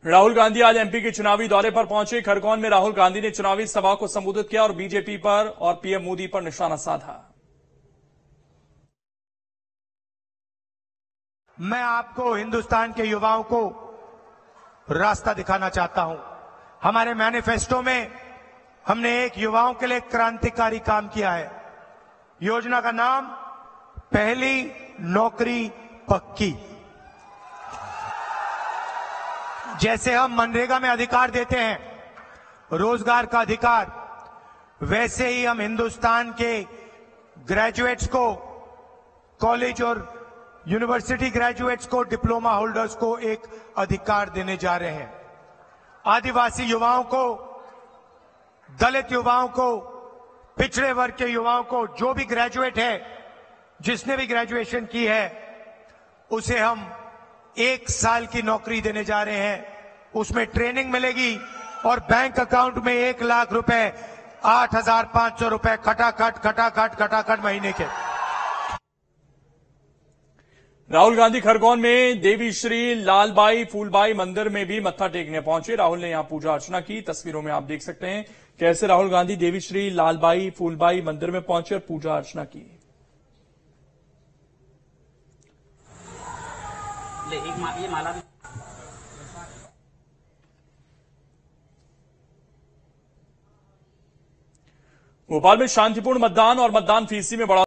राहुल गांधी आज एमपी के चुनावी दौरे पर पहुंचे। खरगोन में राहुल गांधी ने चुनावी सभा को संबोधित किया और बीजेपी पर और पीएम मोदी पर निशाना साधा। मैं आपको, हिंदुस्तान के युवाओं को रास्ता दिखाना चाहता हूं। हमारे मैनिफेस्टो में हमने एक युवाओं के लिए क्रांतिकारी काम किया है। योजना का नाम पहली नौकरी पक्की। जैसे हम मनरेगा में अधिकार देते हैं, रोजगार का अधिकार, वैसे ही हम हिंदुस्तान के ग्रेजुएट्स को, कॉलेज और यूनिवर्सिटी ग्रेजुएट्स को, डिप्लोमा होल्डर्स को एक अधिकार देने जा रहे हैं। आदिवासी युवाओं को, दलित युवाओं को, पिछड़े वर्ग के युवाओं को, जो भी ग्रेजुएट है, जिसने भी ग्रेजुएशन की है, उसे हम 1 साल की नौकरी देने जा रहे हैं। उसमें ट्रेनिंग मिलेगी और बैंक अकाउंट में 1 लाख रुपए, 8,500 रुपए खटाखट महीने के। राहुल गांधी खरगोन में देवी श्री लालबाई फूलबाई मंदिर में भी मत्था टेकने पहुंचे। राहुल ने यहां पूजा अर्चना की। तस्वीरों में आप देख सकते हैं कैसे राहुल गांधी देवी श्री लालबाई फूलबाई मंदिर में पहुंचे और पूजा अर्चना की। ये माला भोपाल में शांतिपूर्ण मतदान और मतदान फीसदी में बढ़ा